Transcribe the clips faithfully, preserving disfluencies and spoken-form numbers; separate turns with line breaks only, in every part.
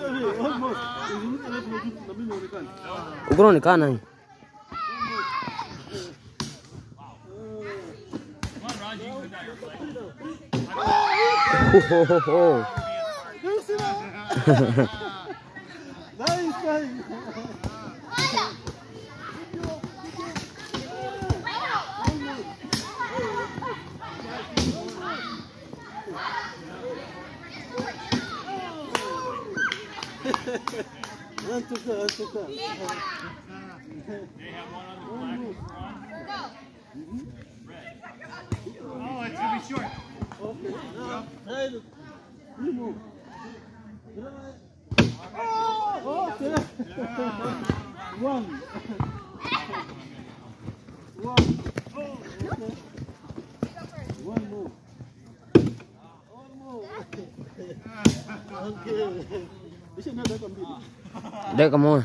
Huko unaonekana hii. Ho ho ho ho.
One to go, one to go.
They have one on the black front. Red. Oh, it's gonna be short.
Okay, now, head, you move. Oh, okay. One. One. Oh, okay. One move. One move. Okay. This is not that complicated.
Đây come on.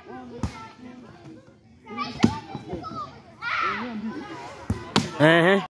Uh-huh.